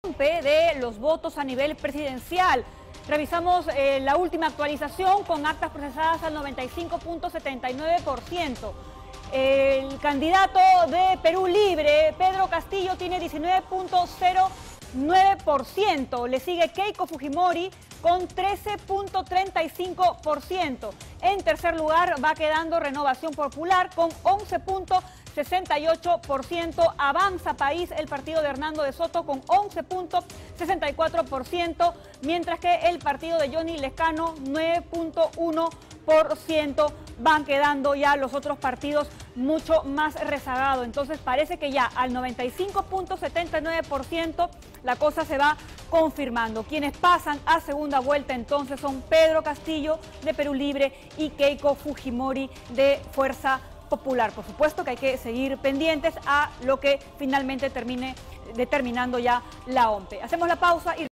De los votos a nivel presidencial. Revisamos la última actualización con actas procesadas al 95.79%. El candidato de Perú Libre, Pedro Castillo, tiene 19.09%. Le sigue Keiko Fujimori con 13.35%. En tercer lugar va quedando Renovación Popular con 11.68%. Avanza País, el partido de Hernando de Soto, con 11.64%, mientras que el partido de Johnny Lescano, 9.1%. Van quedando ya los otros partidos mucho más rezagados. Entonces parece que ya al 95.79% la cosa se va confirmando. Quienes pasan a segunda vuelta entonces son Pedro Castillo de Perú Libre y Keiko Fujimori de Fuerza Popular. Por supuesto que hay que seguir pendientes a lo que finalmente termine determinando ya la OMPE. Hacemos la pausa y